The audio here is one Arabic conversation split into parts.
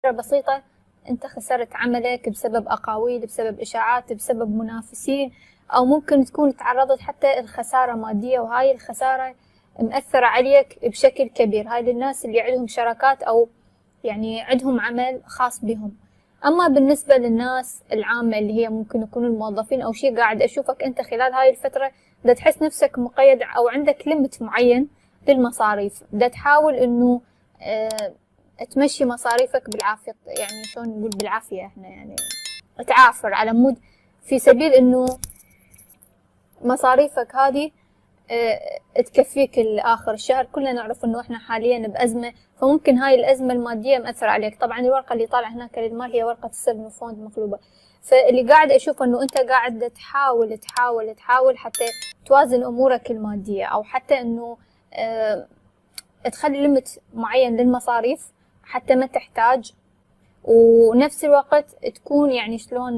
بسيطة انت خسرت عملك بسبب اقاويل، بسبب اشاعات، بسبب منافسين، او ممكن تكون تعرضت حتى الخسارة مادية، وهاي الخسارة مأثرة عليك بشكل كبير. هاي للناس اللي عندهم شراكات او يعني عندهم عمل خاص بهم. اما بالنسبة للناس العامة اللي هي ممكن يكونوا الموظفين او شيء، قاعد اشوفك انت خلال هاي الفترة دا تحس نفسك مقيد او عندك ليمت معين للمصاريف، دا تحاول انه تمشي مصاريفك بالعافية. يعني شلون نقول بالعافية احنا، يعني تعافر على مود في سبيل انه مصاريفك هذه تكفيك لآخر الشهر. كلنا نعرف انه احنا حاليا بأزمة، فممكن هاي الأزمة المادية مأثرة عليك. طبعا الورقة اللي طالعة هناك للمال هي ورقة السفن فوند مقلوبة، فاللي قاعد اشوف انه انت قاعد تحاول حتى توازن امورك المادية، او حتى انه تخلي ليمت معين للمصاريف حتى ما تحتاج، ونفس الوقت تكون يعني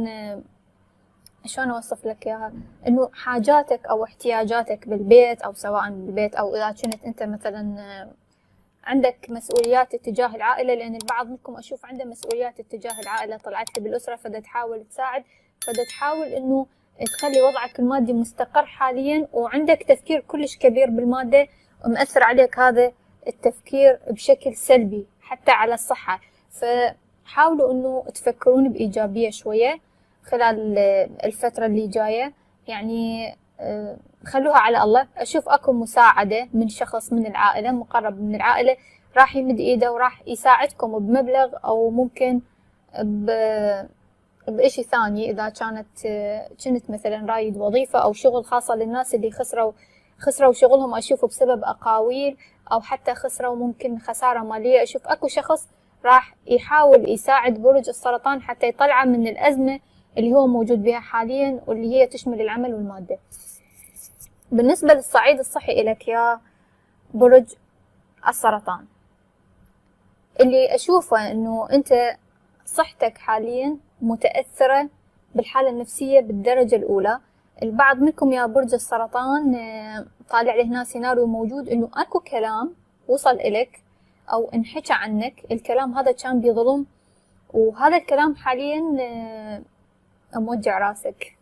شلون اوصف لك اياها، انه حاجاتك او احتياجاتك بالبيت، او سواء بالبيت او اذا كنت انت مثلا عندك مسؤوليات تجاه العائلة، لان البعض منكم اشوف عنده مسؤوليات تجاه العائلة طلعت لي بالاسرة، فدا تحاول تساعد، فدا تحاول انه تخلي وضعك المادي مستقر حاليا، وعندك تفكير كلش كبير بالمادة ومأثر عليك هذا التفكير بشكل سلبي حتى على الصحة. فحاولوا انه تفكرون بإيجابية شوية خلال الفترة اللي جاية، يعني خلوها على الله. اشوف اكو مساعدة من شخص من العائلة، مقرب من العائلة، راح يمد ايده وراح يساعدكم بمبلغ، او ممكن بإشي ثاني. اذا كنت مثلا رايد وظيفة او شغل خاصة للناس اللي خسروا شغلهم، اشوف بسبب اقاويل، او حتى خسروا ممكن خسارة مالية، اشوف اكو شخص راح يحاول يساعد برج السرطان حتى يطلعه من الازمة اللي هو موجود بها حاليا، واللي هي تشمل العمل والمادة. بالنسبة للصعيد الصحي إلك يا برج السرطان، اللي أشوفه أنه أنت صحتك حاليا متأثرة بالحالة النفسية بالدرجة الأولى. البعض منكم يا برج السرطان طالع لي هنا سيناريو موجود أنه أكو كلام وصل إلك أو انحكى عنك، الكلام هذا كان بظلم، وهذا الكلام حاليا موجع راسك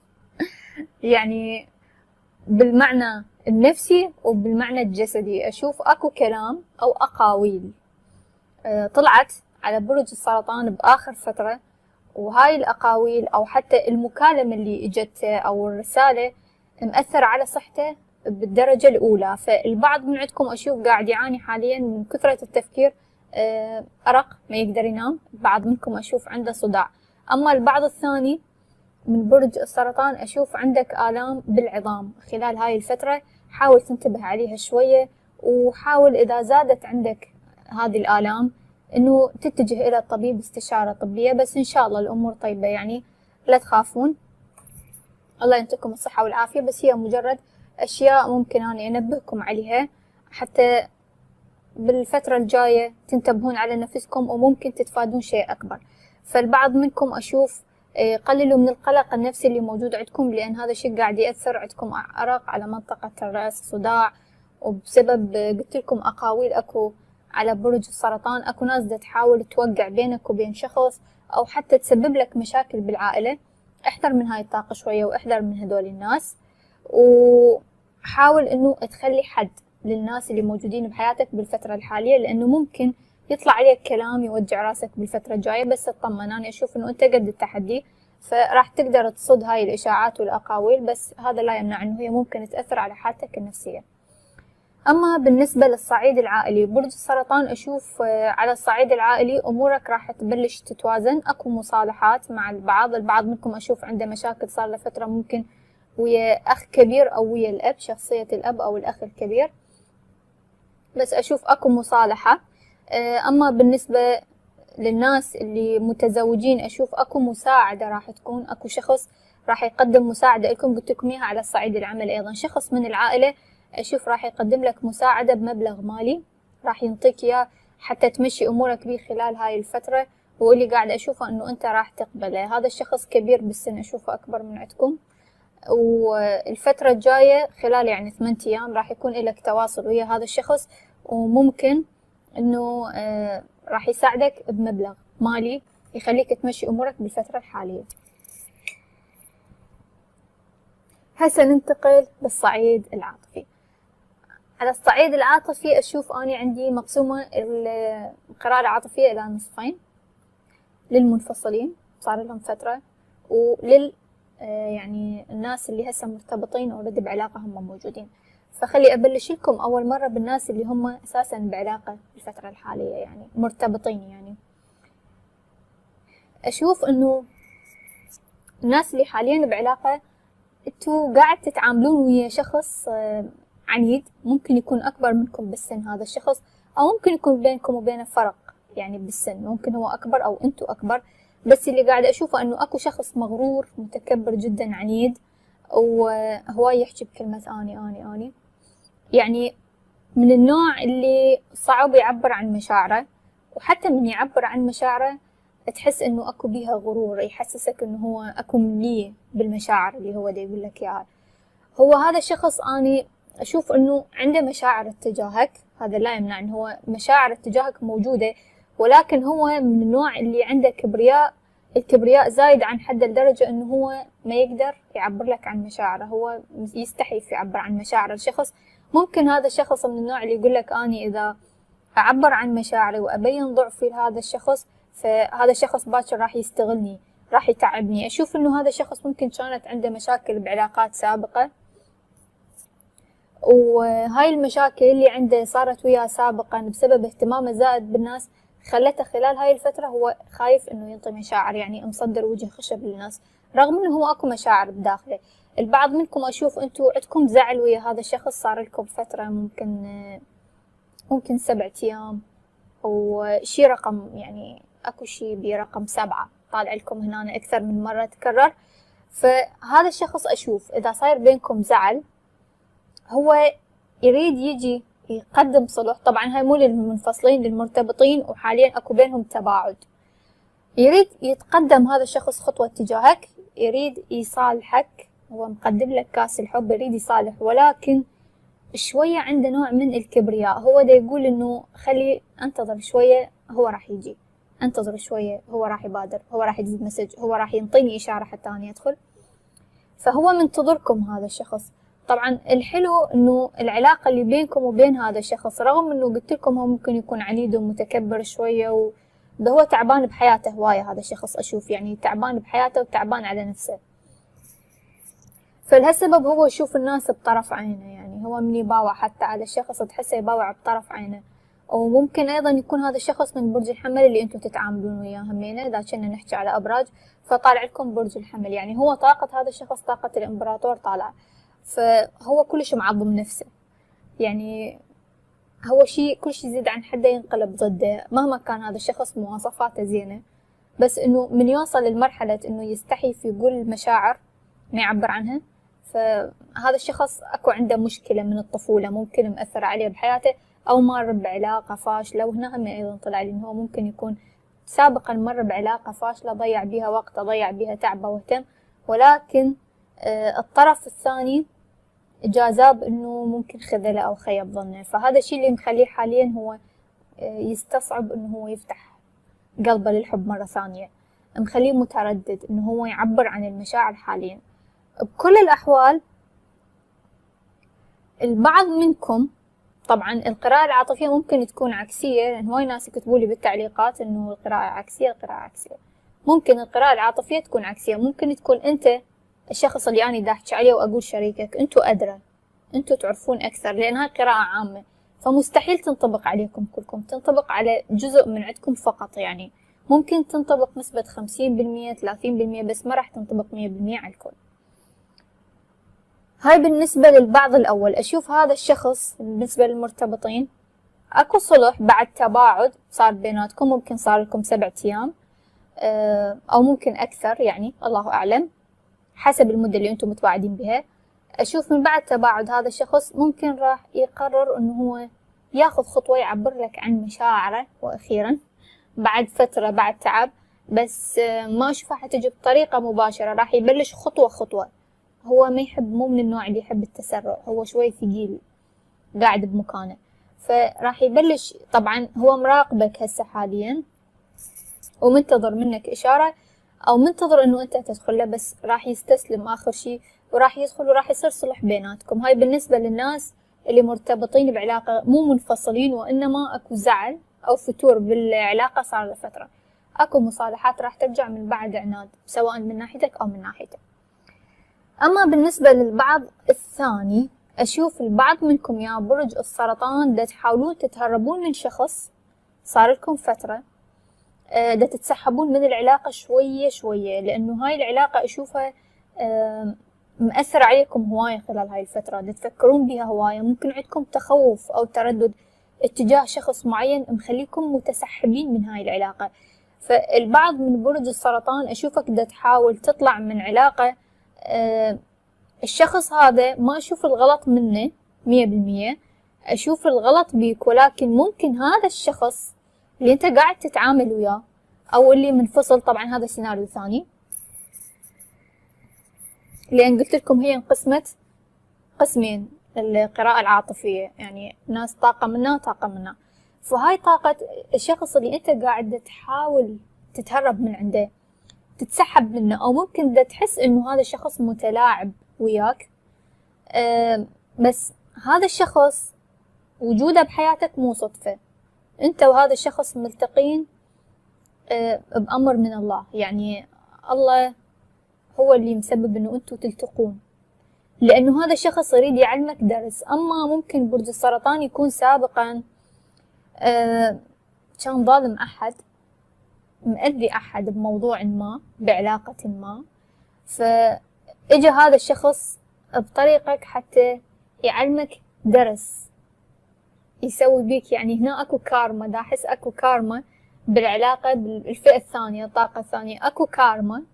يعني بالمعنى النفسي وبالمعنى الجسدي. أشوف أكو كلام أو أقاويل طلعت على برج السرطان بآخر فترة، وهاي الأقاويل أو حتى المكالمة اللي إجته أو الرسالة مأثرة على صحته بالدرجة الأولى. فالبعض من عندكم أشوف قاعد يعاني حاليا من كثرة التفكير، أرق، ما يقدر ينام. بعض منكم أشوف عنده صداع. أما البعض الثاني من برج السرطان أشوف عندك آلام بالعظام خلال هاي الفترة، حاول تنتبه عليها شوية، وحاول إذا زادت عندك هذه الآلام إنه تتجه إلى الطبيب استشارة طبية. بس إن شاء الله الأمور طيبة، يعني لا تخافون، الله ينطيكم الصحة والعافية. بس هي مجرد أشياء ممكن أنا أنبهكم عليها حتى بالفترة الجاية تنتبهون على نفسكم وممكن تتفادون شيء أكبر. فالبعض منكم أشوف قللوا من القلق النفسي اللي موجود عندكم، لأن هذا الشيء قاعد يأثر عندكم عرق على منطقة الرأس، صداع، وبسبب قلت لكم أقاويل أكو على برج السرطان. أكو ناس دا تحاول توقع بينك وبين شخص، أو حتى تسبب لك مشاكل بالعائلة. احذر من هاي الطاقة شوية، واحذر من هذول الناس، وحاول إنه تخلي حد للناس اللي موجودين بحياتك بالفترة الحالية، لأنه ممكن يطلع عليك كلام يوجع راسك بالفترة الجاية. بس اطمن، أنا أشوف إنه أنت قد التحدي، فراح تقدر تصد هاي الإشاعات والأقاويل، بس هذا لا يمنع إنه هي ممكن تأثر على حالتك النفسية. أما بالنسبة للصعيد العائلي، برج السرطان أشوف على الصعيد العائلي أمورك راح تبلش تتوازن. أكو مصالحات مع البعض منكم أشوف عنده مشاكل صار له فترة، ممكن ويا أخ كبير أو ويا الأب، شخصية الأب أو الأخ الكبير، بس أشوف أكو مصالحة. أما بالنسبة للناس اللي متزوجين أشوف أكو مساعدة راح تكون، أكو شخص راح يقدم مساعدة لكم، قلت لكم إياها على الصعيد العمل. أيضا شخص من العائلة أشوف راح يقدم لك مساعدة بمبلغ مالي، راح ينطيك إياه حتى تمشي أمورك به خلال هاي الفترة، واللي قاعد أشوفه إنه أنت راح تقبله. هذا الشخص كبير بالسن، أشوفه أكبر من عندكم، والفترة الجاية خلال يعني 8 أيام راح يكون لك تواصل ويا هذا الشخص، وممكن إنه راح يساعدك بمبلغ مالي يخليك تمشي أمورك بالفترة الحالية. هسه ننتقل للصعيد العاطفي. على الصعيد العاطفي أشوف أنا عندي مقسومة القراءة العاطفية إلى نصفين، للمنفصلين صار لهم فترة، ولل يعني الناس اللي هسه مرتبطين أوريدي بعلاقة هم موجودين. فخلي أبلش لكم أول مرة بالناس اللي هم أساسا بعلاقة بالفترة الحالية، يعني مرتبطين. يعني أشوف إنه الناس اللي حاليا بعلاقة انتوا قاعد تتعاملون ويا شخص عنيد، ممكن يكون أكبر منكم بالسن هذا الشخص، أو ممكن يكون بينكم وبينه فرق يعني بالسن، ممكن هو أكبر أو أنتوا أكبر. بس اللي قاعد أشوفه إنه أكو شخص مغرور متكبر جدا عنيد، وهواي يحكي بكلمة أني يعني من النوع اللي صعب يعبر عن مشاعره، وحتى من يعبر عن مشاعره تحس إنه أكو بيها غرور، يحسسك إنه هو أكو مليء بالمشاعر اللي هو دا يقول لك إياها. هو هذا الشخص أني أشوف إنه عنده مشاعر اتجاهك، هذا لا يمنع إنه هو مشاعر اتجاهك موجودة، ولكن هو من النوع اللي عنده كبرياء، الكبرياء زايد عن حد لدرجة إنه هو ما يقدر يعبر لك عن مشاعره، هو يستحي يعبر عن مشاعر الشخص. ممكن هذا الشخص من النوع اللي يقول لك أني إذا أعبر عن مشاعري وأبين ضعفي لهذا الشخص، فهذا الشخص باكر راح يستغلني، راح يتعبني. أشوف إنه هذا الشخص ممكن كانت عنده مشاكل بعلاقات سابقة، وهاي المشاكل اللي عنده صارت وياه سابقا بسبب اهتمامه زائد بالناس، خلته خلال هاي الفترة هو خايف إنه ينطي مشاعر، يعني مصدر وجه خشب للناس، رغم إنه هو أكو مشاعر بداخله. البعض منكم أشوف أنتوا عندكم زعل ويا هذا الشخص صار لكم فترة، ممكن 7 أيام أو شي رقم، يعني أكو شي برقم 7 طالع لكم هنا أكثر من مرة تكرر. فهذا الشخص أشوف إذا صاير بينكم زعل هو يريد يجي يقدم صلح. طبعا هاي مو للمنفصلين، للمرتبطين وحاليا أكو بينهم تباعد. يريد يتقدم هذا الشخص خطوة تجاهك، يريد يصالحك، هو مقدم لك كاس الحب، يريد يصالح، ولكن شوية عنده نوع من الكبرياء. هو دا يقول إنه خلي أنتظر شوية، هو راح يجي، أنتظر شوية، هو راح يبادر، هو راح يدز مسج، هو راح ينطيني إشارة حتى أنا أدخل. فهو منتظركم هذا الشخص. طبعا الحلو إنه العلاقة اللي بينكم وبين هذا الشخص، رغم إنه قلت لكم هو ممكن يكون عنيد ومتكبر شوية، ده هو تعبان بحياته هواية. هذا الشخص أشوف يعني تعبان بحياته وتعبان على نفسه، فلهالسبب هو يشوف الناس بطرف عينه، يعني هو من يباوع حتى على الشخص تحسه يباوع بطرف عينه. وممكن أيضا يكون هذا الشخص من برج الحمل اللي انتم تتعاملون وياه همينه، إذا كنا نحكي على أبراج فطالع لكم برج الحمل، يعني هو طاقة هذا الشخص طاقة الإمبراطور طالع، فهو كلش معظم نفسه، يعني هو كل شي يزيد عن حده ينقلب ضده، مهما كان هذا الشخص مواصفاته زينة، بس إنه من يوصل لمرحلة إنه يستحي في يقول المشاعر ما يعبر عنها، فهذا الشخص أكو عنده مشكلة من الطفولة ممكن مأثر عليه بحياته، أو مر بعلاقة فاشلة. وهنا هم أيضا طلع لي إنه هو ممكن يكون سابقا مر بعلاقة فاشلة، ضيع بيها وقته، ضيع بيها تعبه واهتم، ولكن الطرف الثاني جاذب إنه ممكن خذله أو خيب ظنه. فهذا الشيء اللي مخليه حاليا هو يستصعب إنه هو يفتح قلبه للحب مرة ثانية، مخليه متردد إنه هو يعبر عن المشاعر حاليا. بكل الأحوال البعض منكم، طبعا القراءة العاطفية ممكن تكون عكسية، لأن هواي ناس يكتبولي بالتعليقات إنه القراءة عكسية، القراءة عكسية. ممكن القراءة العاطفية تكون عكسية، ممكن تكون أنت الشخص اللي أنا دا أحكي عليه وأقول شريكك، أنتوا أدرى، أنتوا تعرفون أكثر، لأن هاي قراءة عامة، فمستحيل تنطبق عليكم كلكم، تنطبق على جزء من عندكم فقط. يعني ممكن تنطبق نسبة 50% 30%، بس ما راح تنطبق 100% على الكل. هاي بالنسبة للبعض الأول. أشوف هذا الشخص بالنسبة للمرتبطين أكو صلح بعد تباعد صار بيناتكم، ممكن صار لكم 7 أيام أو ممكن أكثر، يعني الله أعلم حسب المدة اللي أنتم متواعدين بها. أشوف من بعد تباعد هذا الشخص ممكن راح يقرر إنه هو ياخذ خطوة يعبر لك عن مشاعره، وأخيرا بعد فترة بعد تعب، بس ما أشوفها حتجي بطريقة مباشرة، راح يبلش خطوة خطوة. هو ما يحب، مو من النوع اللي يحب التسرع، هو شوي ثقيل قاعد بمكانه، فراح يبلش طبعا هو مراقبك هسه حاليا ومنتظر منك إشارة أو منتظر إنه أنت تدخل له، بس راح يستسلم آخر شي وراح يدخل وراح يصير صلح بيناتكم. هاي بالنسبة للناس اللي مرتبطين بعلاقة مو منفصلين وإنما أكو زعل أو فتور بالعلاقة صار له فترة، أكو مصالحات راح ترجع من بعد عناد سواء من ناحيتك أو من ناحيته. أما بالنسبة للبعض الثاني، أشوف البعض منكم يا برج السرطان دا تحاولون تتهربون من شخص صار لكم فترة، دا تتسحبون من العلاقة شوية شوية، لأنه هاي العلاقة أشوفها مأثر عليكم هواية خلال هاي الفترة، دا تفكرون بها هواية، ممكن عندكم تخوف أو تردد اتجاه شخص معين مخليكم متسحبين من هاي العلاقة. فالبعض من برج السرطان أشوفك دا تحاول تطلع من علاقة، الشخص هذا ما أشوف الغلط منه 100%، أشوف الغلط بيك، ولكن ممكن هذا الشخص اللي أنت قاعد تتعامل وياه أو اللي منفصل، طبعا هذا سيناريو ثاني، لأن قلت لكم هي انقسمت قسمين القراءة العاطفية، يعني ناس طاقة منا وطاقة منا. فهاي طاقة الشخص اللي أنت قاعد تحاول تتهرب من عنده، تتسحب منه، أو ممكن دا تحس إنه هذا الشخص متلاعب وياك، بس هذا الشخص وجوده بحياتك مو صدفة، أنت وهذا الشخص ملتقين بأمر من الله، يعني الله هو اللي مسبب إنه أنتوا تلتقون، لأنه هذا الشخص يريد يعلمك درس. أما ممكن برج السرطان يكون سابقا كان ظالم أحد، مأذي أحد بموضوع ما، بعلاقة ما، فإجا هذا الشخص بطريقك حتى يعلمك درس، يسوي بيك، يعني هنا أكو كارما، دا أحس أكو كارما بالعلاقة بالفئة الثانية، الطاقة الثانية، أكو كارما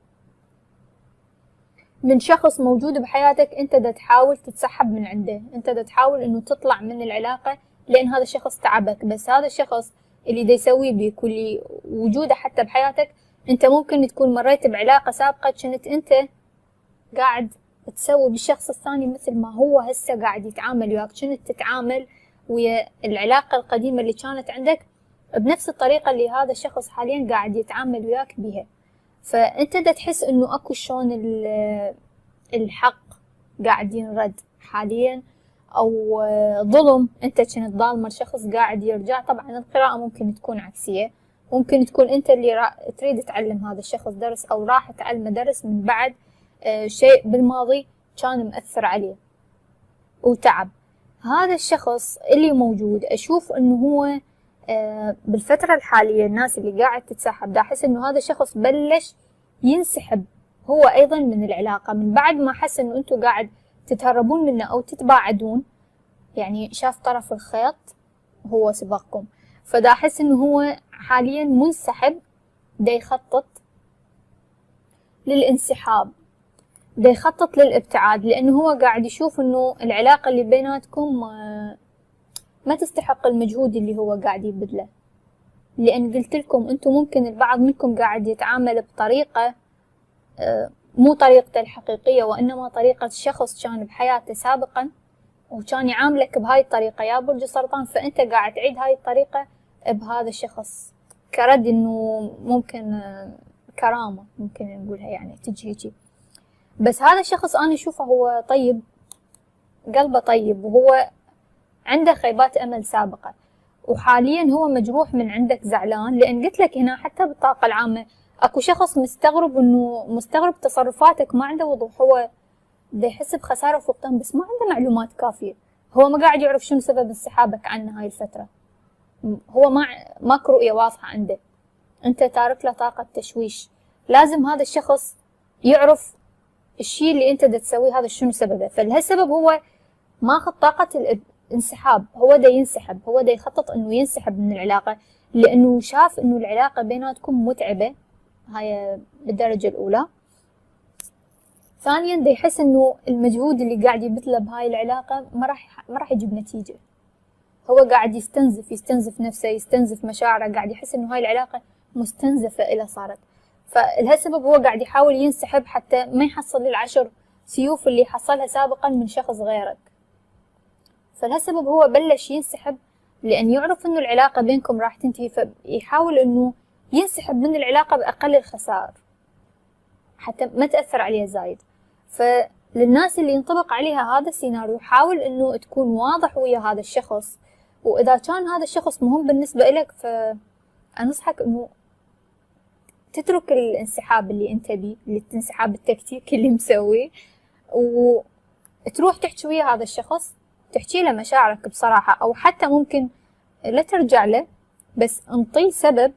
من شخص موجود بحياتك، أنت دا تحاول تتسحب من عنده، أنت دا تحاول إنه تطلع من العلاقة لأن هذا الشخص تعبك. بس هذا الشخص اللي دا يسوي بيك واللي وجوده حتى بحياتك، أنت ممكن تكون مريت بعلاقة سابقة كنت أنت قاعد تسوي بالشخص الثاني مثل ما هو هسه قاعد يتعامل وياك، كنت تتعامل ويا العلاقة القديمة اللي كانت عندك بنفس الطريقة اللي هذا الشخص حاليا قاعد يتعامل وياك بها. فأنت دا تحس إنه أكو شلون الحق قاعد ينرد حاليا، أو ظلم أنت كنت ظالمة الشخص قاعد يرجع. طبعا القراءة ممكن تكون عكسية، ممكن تكون أنت اللي تريد تعلم هذا الشخص درس، أو راح تعلمه درس من بعد شيء بالماضي كان مؤثر عليه وتعب. هذا الشخص اللي موجود أشوف إنه هو بالفترة الحالية الناس اللي قاعد تتسحب، دا أحس إنه هذا الشخص بلش ينسحب هو أيضا من العلاقة، من بعد ما حس إنه أنتوا قاعد تتهربون منه أو تتباعدون، يعني شاف طرف الخيط هو سبقكم. فدا أحس إنه هو حاليا منسحب، دا يخطط للانسحاب، دا يخطط للابتعاد، لأنه هو قاعد يشوف إنه العلاقة اللي بيناتكم ما تستحق المجهود اللي هو قاعد يبذله. لأن قلت لكم أنتم ممكن البعض منكم قاعد يتعامل بطريقة مو طريقته الحقيقية، وإنما طريقة شخص كان بحياته سابقا وكان يعاملك بهاي الطريقة يا برج السرطان، فأنت قاعد تعيد هاي الطريقة بهذا الشخص كرد، إنه ممكن كرامة ممكن نقولها، يعني تجي هيجي. بس هذا الشخص أنا أشوفه هو طيب، قلبه طيب، وهو عنده خيبات أمل سابقة، وحاليا هو مجروح من عندك، زعلان، لأن قلت لك هنا حتى بالطاقة العامة أكو شخص مستغرب تصرفاتك، ما عنده وضوح، هو دا يحس بخسارة وفقدان بس ما عنده معلومات كافية، هو ما قاعد يعرف شنو سبب انسحابك عنه هاي الفترة، هو ماكو رؤية واضحة عنده، أنت تارك له طاقة تشويش. لازم هذا الشخص يعرف الشيء اللي أنت دا تسويه هذا شنو سببه، فلهالسبب هو ماخذ طاقة الانسحاب، هو دا ينسحب، هو دا يخطط إنه ينسحب من العلاقة، لأنه شاف إنه العلاقة بيناتكم متعبة، هاي بالدرجة الأولى. ثانيا دا يحس إنه المجهود اللي قاعد يبذله بهاي العلاقة ما راح يجيب نتيجة، هو قاعد يستنزف نفسه، يستنزف مشاعره، قاعد يحس إنه هاي العلاقة مستنزفة إلى صارت، فلهالسبب هو قاعد يحاول ينسحب حتى ما يحصل العشر سيوف اللي حصلها سابقا من شخص غيرك. فلهالسبب هو بلش ينسحب لأن يعرف إنه العلاقة بينكم راح تنتهي، فيحاول إنه ينسحب من العلاقة بأقل الخسائر حتى ما تأثر عليها زايد. فللناس اللي ينطبق عليها هذا السيناريو، حاول إنه تكون واضح ويا هذا الشخص، وإذا كان هذا الشخص مهم بالنسبة إلك فأنصحك إنه تترك الانسحاب اللي أنت بيه، الانسحاب التكتيكي اللي مسويه، وتروح تحكي ويا هذا الشخص، تحكي له مشاعرك بصراحة، أو حتى ممكن لا ترجع له بس انطيه سبب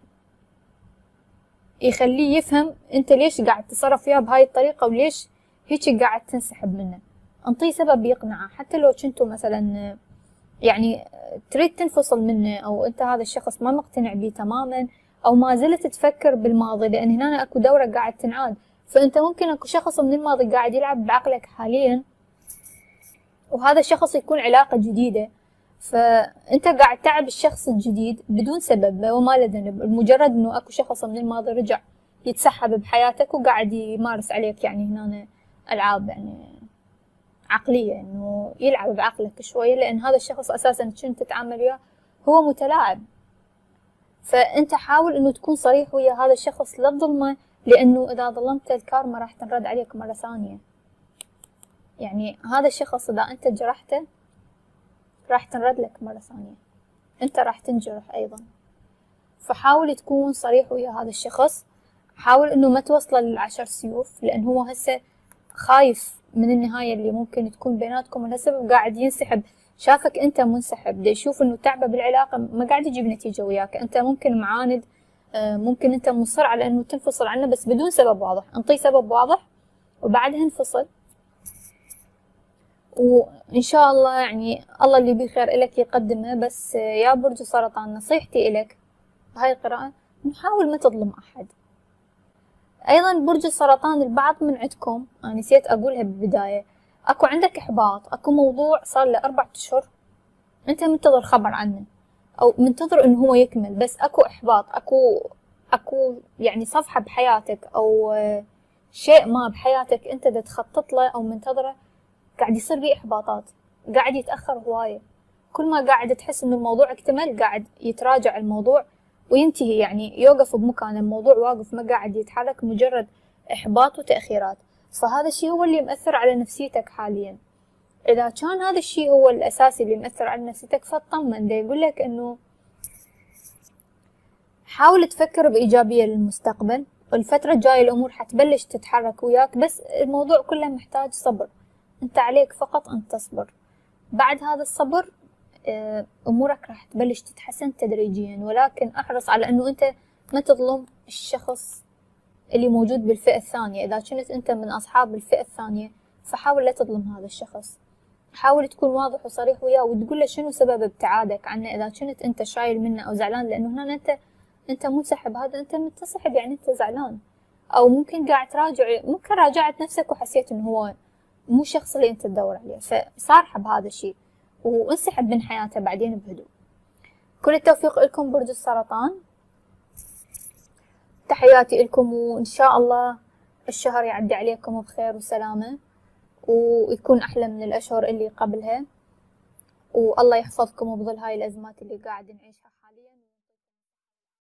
يخليه يفهم أنت ليش قاعد تتصرف فيها بهاي الطريقة وليش هيك قاعد تنسحب منه. انطيه سبب يقنعه، حتى لو كنتوا مثلا يعني تريد تنفصل منه، أو أنت هذا الشخص ما مقتنع بيه تماما، أو ما زلت تفكر بالماضي، لأن هنا أكو دورة قاعد تنعاد. فأنت ممكن أكو شخص من الماضي قاعد يلعب بعقلك حاليا، وهذا الشخص يكون علاقة جديدة، فأنت قاعد تعب الشخص الجديد بدون سبب وما له ذنب، مجرد إنه أكو شخص من الماضي رجع يتسحب بحياتك وقاعد يمارس عليك يعني هنا ألعاب يعني عقلية، إنه يلعب بعقلك شوية، لأن هذا الشخص أساسا كنت تتعامل وياه هو متلاعب. فأنت حاول إنه تكون صريح ويا هذا الشخص، لا تظلمه، لأنه إذا ظلمته الكارما راح تنرد عليك مرة ثانية. يعني هذا الشخص إذا أنت جرحته راح تنرد لك مرة ثانية، أنت راح تنجرح أيضا. فحاول تكون صريح ويا هذا الشخص، حاول إنه ما توصله للعشر سيوف، لأن هو هسه خايف من النهاية اللي ممكن تكون بيناتكم، ولهالسبب قاعد ينسحب. شافك أنت منسحب، دا يشوف إنه تعبه بالعلاقة ما قاعد يجيب نتيجة وياك، أنت ممكن معاند، ممكن أنت مصر على إنه تنفصل عنه بس بدون سبب واضح. انطيه سبب واضح وبعدها انفصل، وإن شاء الله يعني الله اللي بخير إلك يقدمه. بس يا برج السرطان، نصيحتي إلك بهاي القراءة نحاول ما تظلم أحد. أيضا برج السرطان، البعض من عندكم أنا نسيت أقولها بالبداية، أكو عندك إحباط، أكو موضوع صار له 4 أشهر أنت منتظر خبر عنه، أو منتظر إنه هو يكمل، بس أكو إحباط، أكو يعني صفحة بحياتك أو شيء ما بحياتك أنت دا تخطط له أو منتظره، قاعد يصير بيه إحباطات، قاعد يتأخر هواية. كل ما قاعد تحس إنه الموضوع اكتمل قاعد يتراجع الموضوع وينتهي، يعني يوقف بمكانه، الموضوع واقف ما قاعد يتحرك، مجرد إحباط وتأخيرات. فهذا الشيء هو اللي مأثر على نفسيتك حاليا. إذا كان هذا الشيء هو الأساسي اللي مأثر على نفسيتك فاطمن، دا يقول لك إنه حاول تفكر بإيجابية للمستقبل، والفترة الجاية الأمور حتبلش تتحرك وياك، بس الموضوع كله محتاج صبر. أنت عليك فقط أن تصبر، بعد هذا الصبر أمورك راح تبلش تتحسن تدريجيا. ولكن أحرص على أنه أنت ما تظلم الشخص اللي موجود بالفئة الثانية. إذا كنت أنت من أصحاب الفئة الثانية فحاول لا تظلم هذا الشخص، حاول تكون واضح وصريح وياه وتقول له شنو سبب ابتعادك عنه، إذا كنت أنت شايل منه أو زعلان، لأنه هنا أنت منسحب، هذا أنت متصحب يعني أنت زعلان، أو ممكن قاعد تراجع، ممكن راجعت نفسك وحسيت إنه هو مو الشخص اللي أنت تدور عليه، فصارحه بهذا الشيء وانسحب من حياته بعدين بهدوء. كل التوفيق لكم برج السرطان، تحياتي لكم، وإن شاء الله الشهر يعدي عليكم بخير وسلامة، ويكون أحلى من الأشهر اللي قبلها، والله يحفظكم بظل هاي الأزمات اللي قاعد نعيشها.